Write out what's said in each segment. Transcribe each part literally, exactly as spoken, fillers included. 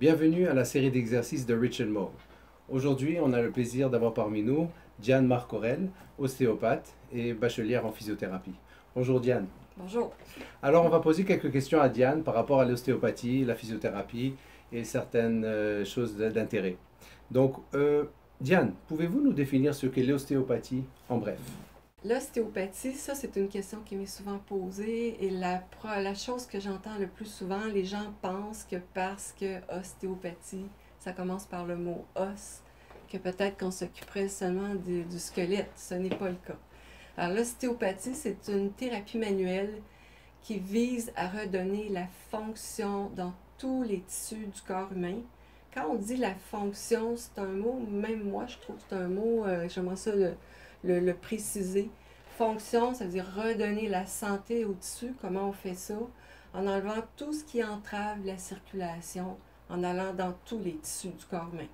Bienvenue à la série d'exercices de Rich and Mo. Aujourd'hui, on a le plaisir d'avoir parmi nous Diane Marcorel, ostéopathe et bachelière en physiothérapie. Bonjour Diane. Bonjour. Alors, on va poser quelques questions à Diane par rapport à l'ostéopathie, la physiothérapie et certaines euh, choses d'intérêt. Donc, euh, Diane, pouvez-vous nous définir ce qu'est l'ostéopathie en bref? L'ostéopathie, ça c'est une question qui m'est souvent posée et la, la chose que j'entends le plus souvent, les gens pensent que parce que ostéopathie, ça commence par le mot os, que peut-être qu'on s'occuperait seulement du, du squelette. Ce n'est pas le cas. Alors l'ostéopathie, c'est une thérapie manuelle qui vise à redonner la fonction dans tous les tissus du corps humain. Quand on dit la fonction, c'est un mot, même moi je trouve que c'est un mot, euh, j'aimerais ça le, le, le préciser. Fonction, ça veut dire redonner la santé au tissu. Comment on fait ça? En enlevant tout ce qui entrave la circulation, en allant dans tous les tissus du corps humain.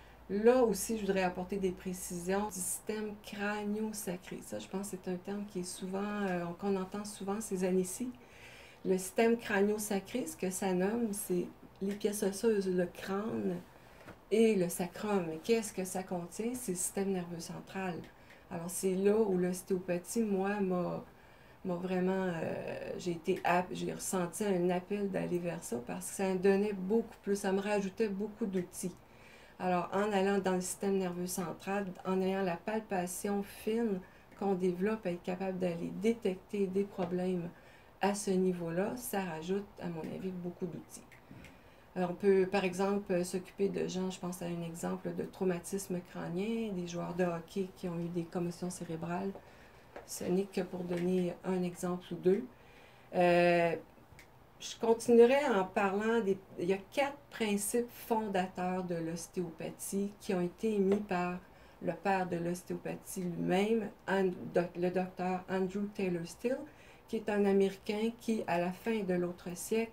Là aussi, je voudrais apporter des précisions du système crânio-sacré. Ça, je pense que c'est un terme qui est souvent, euh, qu'on entend souvent ces années-ci. Le système crânio-sacré, ce que ça nomme, c'est les pièces osseuses, le crâne et le sacrum. Qu'est-ce que ça contient? C'est le système nerveux central. Alors, c'est là où l'ostéopathie, moi, m'a vraiment... Euh, j'ai été j'ai ressenti un appel d'aller vers ça parce que ça me donnait beaucoup plus, ça me rajoutait beaucoup d'outils. Alors, en allant dans le système nerveux central, en ayant la palpation fine qu'on développe, être capable d'aller détecter des problèmes à ce niveau-là, ça rajoute, à mon avis, beaucoup d'outils. On peut, par exemple, s'occuper de gens, je pense à un exemple de traumatisme crânien, des joueurs de hockey qui ont eu des commotions cérébrales. Ce n'est que pour donner un exemple ou deux. Euh, je continuerai en parlant des... Il y a quatre principes fondateurs de l'ostéopathie qui ont été émis par le père de l'ostéopathie lui-même, le docteur Andrew Taylor Still, qui est un Américain qui, à la fin de l'autre siècle,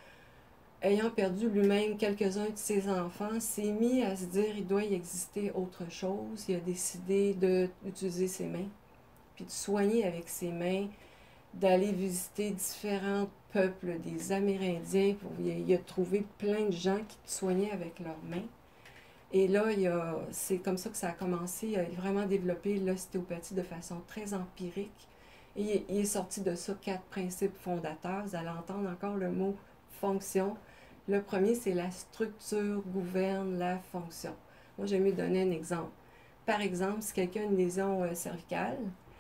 ayant perdu lui-même quelques-uns de ses enfants, s'est mis à se dire qu'il doit y exister autre chose. Il a décidé d'utiliser ses mains, puis de soigner avec ses mains, d'aller visiter différents peuples, des Amérindiens. Pour, il a trouvé plein de gens qui soignaient avec leurs mains. Et là, c'est comme ça que ça a commencé. Il a vraiment développé l'ostéopathie de façon très empirique. Et il est sorti de ça quatre principes fondateurs. Vous allez entendre encore le mot fonction. Le premier, c'est la structure gouverne la fonction. Moi, j'aime mieux donner un exemple. Par exemple, si quelqu'un a une lésion euh, cervicale,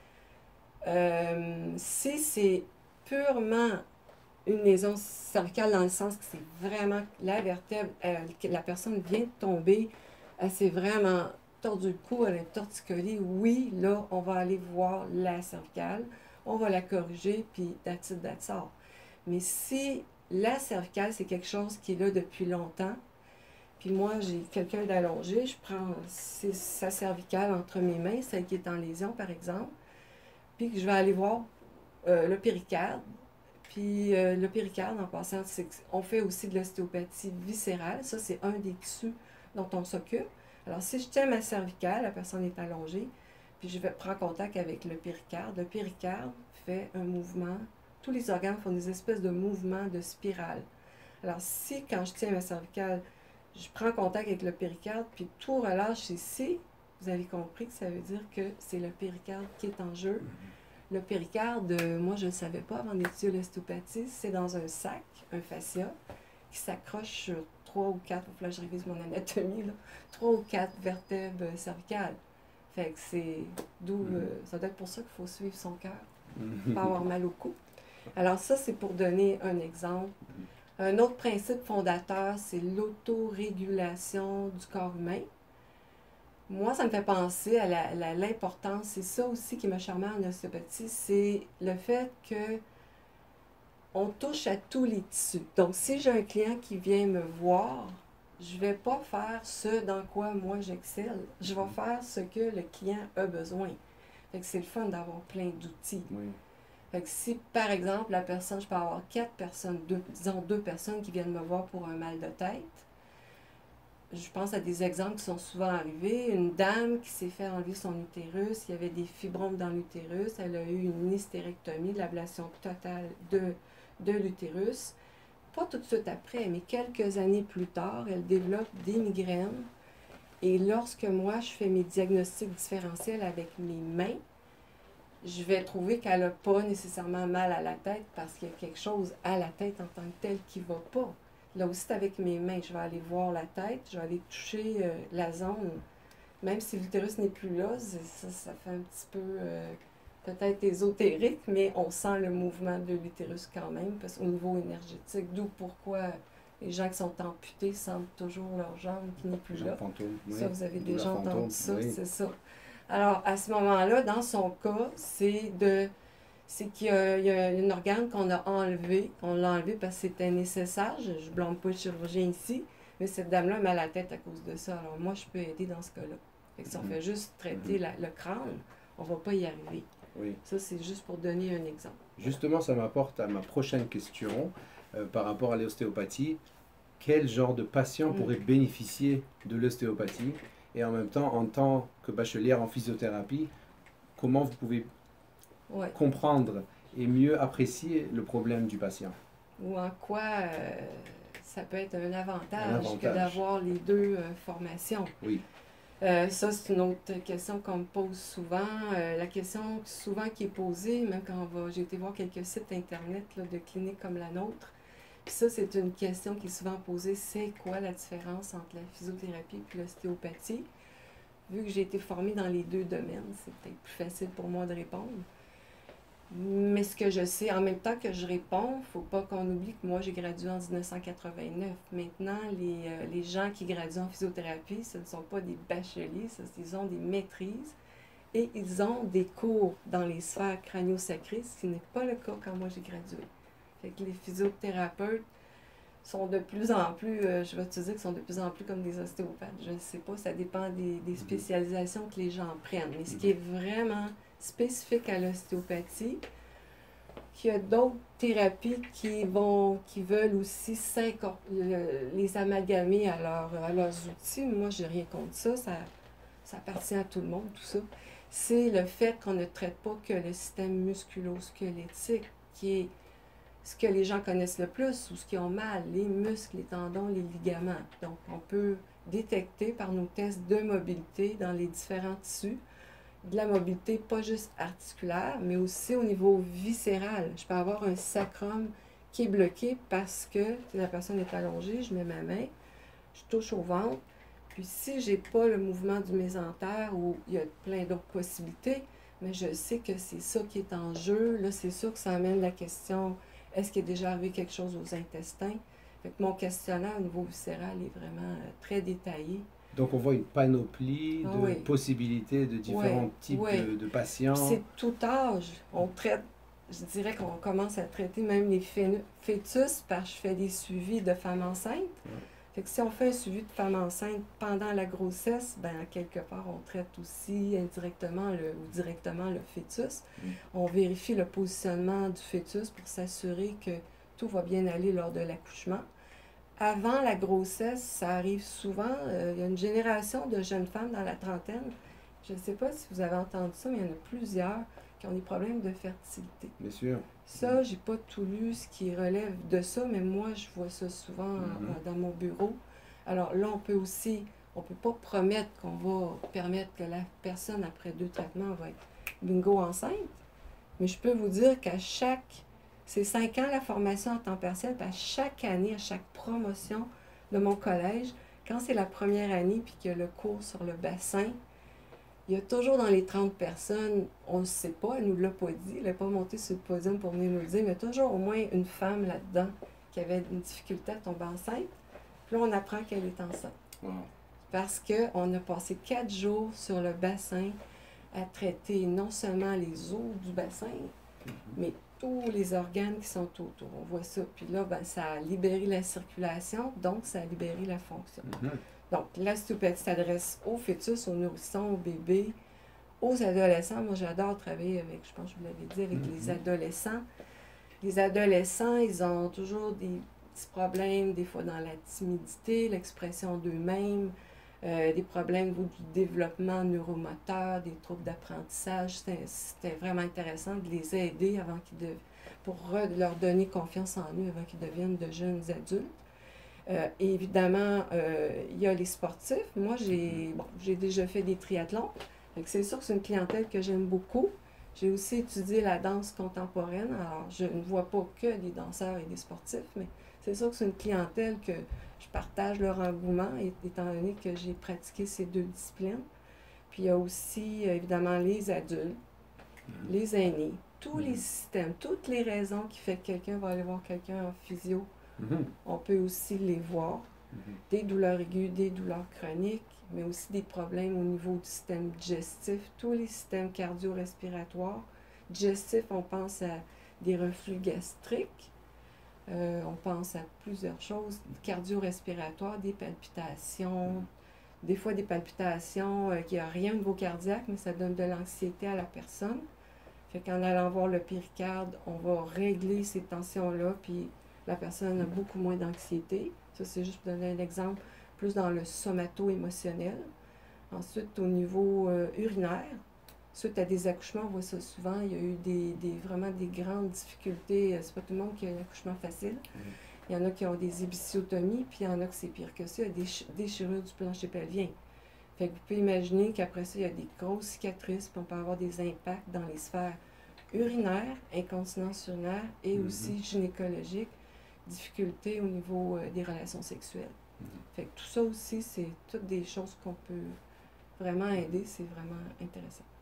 euh, si c'est purement une lésion cervicale dans le sens que c'est vraiment la vertèbre, euh, que la personne vient de tomber, elle s'est vraiment tordu le cou, elle est torticolée, oui, là, on va aller voir la cervicale, on va la corriger, puis that's it, that's all. Mais si la cervicale, c'est quelque chose qui est là depuis longtemps, puis moi, j'ai quelqu'un d'allongé, je prends sa cervicale entre mes mains, celle qui est en lésion, par exemple, puis je vais aller voir euh, le péricarde. Puis euh, le péricarde, en passant, on fait aussi de l'ostéopathie viscérale. Ça, c'est un des tissus dont on s'occupe. Alors, si je tiens ma cervicale, la personne est allongée, puis je vais prendre contact avec le péricarde. Le péricarde fait un mouvement. Tous les organes font des espèces de mouvements de spirale. Alors, si, quand je tiens ma cervicale, je prends contact avec le péricarde, puis tout relâche ici, vous avez compris que ça veut dire que c'est le péricarde qui est en jeu. Le péricarde, moi je ne le savais pas avant d'étudier l'ostéopathie, c'est dans un sac, un fascia, qui s'accroche sur trois ou quatre, il faut que je révise mon anatomie, là, trois ou quatre vertèbres cervicales. Fait que c'est d'où, euh, ça doit être pour ça qu'il faut suivre son cœur, pas avoir mal au cou. Alors ça, c'est pour donner un exemple. Un autre principe fondateur, c'est l'autorégulation du corps humain. Moi, ça me fait penser à l'importance, c'est ça aussi qui m'a charmé en ostéopathie, c'est le fait que on touche à tous les tissus. Donc, si j'ai un client qui vient me voir, je ne vais pas faire ce dans quoi moi j'excelle. Je vais faire ce que le client a besoin. Fait que c'est le fun d'avoir plein d'outils. Oui. Fait que si, par exemple, la personne, je peux avoir quatre personnes, deux, disons deux personnes qui viennent me voir pour un mal de tête, je pense à des exemples qui sont souvent arrivés. Une dame qui s'est fait enlever son utérus, il y avait des fibromes dans l'utérus, elle a eu une hystérectomie, l'ablation totale de, de l'utérus. pas tout de suite après, mais quelques années plus tard, elle développe des migraines. Et lorsque moi, je fais mes diagnostics différentiels avec mes mains, je vais trouver qu'elle n'a pas nécessairement mal à la tête parce qu'il y a quelque chose à la tête en tant que telle qui ne va pas. Là aussi, c'est avec mes mains. Je vais aller voir la tête, je vais aller toucher euh, la zone. Même si l'utérus n'est plus là, ça, ça fait un petit peu euh, peut-être ésotérique, mais on sent le mouvement de l'utérus quand même, parce qu'au niveau énergétique, d'où pourquoi les gens qui sont amputés sentent toujours leur jambe qui n'est plus là. Fantôme, oui. Ça, vous avez D'où déjà la entendu fantôme, ça, oui. c'est ça. Alors, à ce moment-là, dans son cas, c'est de c'est qu'il y a, il y a un organe qu'on a enlevé. On l'a enlevé parce que c'était nécessaire. Je ne blâme pas le chirurgien ici, mais cette dame-là a mal à la tête à cause de ça. Alors, moi, je peux aider dans ce cas-là. Fait que si on fait juste traiter la- le crâne, on ne va pas y arriver. Oui. Ça, c'est juste pour donner un exemple. Justement, ça m'apporte à ma prochaine question euh, par rapport à l'ostéopathie. Quel genre de patient Mm. pourrait bénéficier de l'ostéopathie? Et en même temps, en tant que bachelière en physiothérapie, comment vous pouvez Ouais. comprendre et mieux apprécier le problème du patient? Ou en quoi euh, ça peut être un avantage, Un avantage. que d'avoir les deux euh, formations. Oui. Euh, ça, c'est une autre question qu'on me pose souvent. Euh, la question souvent qui est posée, même quand on va, j'ai été voir quelques sites internet là, de cliniques comme la nôtre. Puis ça, c'est une question qui est souvent posée. C'est quoi la différence entre la physiothérapie et l'ostéopathie? Vu que j'ai été formée dans les deux domaines, c'est peut-être plus facile pour moi de répondre. Mais ce que je sais, en même temps que je réponds, il ne faut pas qu'on oublie que moi, j'ai gradué en dix-neuf cent quatre-vingt-neuf. Maintenant, les, euh, les gens qui graduent en physiothérapie, ce ne sont pas des bacheliers, ça, ils ont des maîtrises et ils ont des cours dans les sphères crânio-sacrées, ce qui n'est pas le cas quand moi j'ai gradué. Fait que les physiothérapeutes sont de plus en plus, euh, je vais te dire qu'ils sont de plus en plus comme des ostéopathes. Je ne sais pas, ça dépend des, des spécialisations que les gens prennent. Mais ce qui est vraiment spécifique à l'ostéopathie, qu'il y a d'autres thérapies qui vont, qui veulent aussi les amalgamer à, leur, à leurs outils. Moi, j'ai rien contre ça. ça, ça appartient à tout le monde, tout ça. C'est le fait qu'on ne traite pas que le système musculo-squelettique, qui est ce que les gens connaissent le plus ou ce qui ont mal, les muscles, les tendons, les ligaments. Donc, on peut détecter par nos tests de mobilité dans les différents tissus de la mobilité, pas juste articulaire, mais aussi au niveau viscéral. Je peux avoir un sacrum qui est bloqué parce que la personne est allongée, je mets ma main, je touche au ventre, puis si j'ai pas le mouvement du mésentère ou il y a plein d'autres possibilités, mais je sais que c'est ça qui est en jeu, là c'est sûr que ça amène la question, est-ce qu'il est déjà arrivé quelque chose aux intestins? Fait que mon questionnaire au niveau viscéral est vraiment euh, très détaillé. Donc, on voit une panoplie Ah de oui. possibilités de différents Oui, types oui. de, de patients. Puis c'est tout âge. On traite, je dirais qu'on commence à traiter même les fé- fœtus parce que je fais des suivis de femmes enceintes. Ouais. Fait que si on fait un suivi de femme enceinte pendant la grossesse, ben quelque part, on traite aussi indirectement le, ou directement le fœtus. Mm. On vérifie le positionnement du fœtus pour s'assurer que tout va bien aller lors de l'accouchement. Avant la grossesse, ça arrive souvent, euh, il y a une génération de jeunes femmes dans la trentaine, je ne sais pas si vous avez entendu ça, mais il y en a plusieurs qui ont des problèmes de fertilité. Bien sûr. Ça, j'ai pas tout lu ce qui relève de ça, mais moi, je vois ça souvent Mhm. euh, dans mon bureau. Alors là, on peut aussi, on peut pas promettre qu'on va permettre que la personne, après deux traitements, va être bingo enceinte, mais je peux vous dire qu'à chaque c'est cinq ans la formation en temps partiel, puis à chaque année, à chaque promotion de mon collège, quand c'est la première année puis qu'il y a le cours sur le bassin, il y a toujours dans les trente personnes, on ne sait pas, elle ne nous l'a pas dit, elle n'est pas montée sur le podium pour venir nous le dire, mais il y a toujours au moins une femme là-dedans qui avait une difficulté à tomber enceinte. Puis là, on apprend qu'elle est enceinte. Wow. Parce qu'on a passé quatre jours sur le bassin à traiter non seulement les os du bassin, Mhm. mais tous les organes qui sont autour. On voit ça. Puis là, ben, ça a libéré la circulation, donc ça a libéré la fonction. Mhm. Donc, l'ostéopathie s'adresse aux fœtus, aux nourrissons, aux bébés, aux adolescents. Moi, j'adore travailler avec, je pense que je vous l'avais dit, avec Mhm. les adolescents. Les adolescents, ils ont toujours des petits problèmes, des fois dans la timidité, l'expression d'eux-mêmes. euh, des problèmes au niveau du développement neuromoteur, des troubles d'apprentissage. C'était, c'était vraiment intéressant de les aider avant qu'ils de, pour re- leur donner confiance en eux avant qu'ils deviennent de jeunes adultes. Euh, évidemment, euh, il y a les sportifs. Moi, j'ai bon, j'ai déjà fait des triathlons. Fait que c'est sûr que c'est une clientèle que j'aime beaucoup. J'ai aussi étudié la danse contemporaine. Alors, je ne vois pas que des danseurs et des sportifs, mais c'est sûr que c'est une clientèle que je partage leur engouement, é- étant donné que j'ai pratiqué ces deux disciplines. Puis il y a aussi, euh, évidemment, les adultes, Mhm. les aînés, tous les Mhm. systèmes, toutes les raisons qui fait que quelqu'un va aller voir quelqu'un en physio, Mhm. on peut aussi les voir. Mhm. Des douleurs aiguës, des douleurs chroniques, mais aussi des problèmes au niveau du système digestif, tous les systèmes cardio-respiratoires. Digestif, on pense à des reflux gastriques, euh, on pense à plusieurs choses, cardio-respiratoires, des palpitations, des fois des palpitations euh, qui n'ont rien au niveau cardiaque, mais ça donne de l'anxiété à la personne. Fait qu'en allant voir le péricarde, on va régler ces tensions-là, puis la personne a beaucoup moins d'anxiété. Ça, c'est juste pour donner un exemple, plus dans le somato-émotionnel. Ensuite, au niveau euh, urinaire, suite à des accouchements, on voit ça souvent, il y a eu des, des- vraiment des grandes difficultés. C'est pas tout le monde qui a un accouchement facile. Il y en a qui ont des épisiotomies, puis il y en a que c'est pire que ça, il y a des ch- déchirures du plancher pelvien. Fait que vous pouvez imaginer qu'après ça, il y a des grosses cicatrices, puis on peut avoir des impacts dans les sphères urinaires, incontinence urinaire et Mhm. aussi gynécologique, difficultés au niveau euh, des relations sexuelles. Mhm. Fait que tout ça aussi, c'est toutes des choses qu'on peut vraiment aider, c'est vraiment intéressant.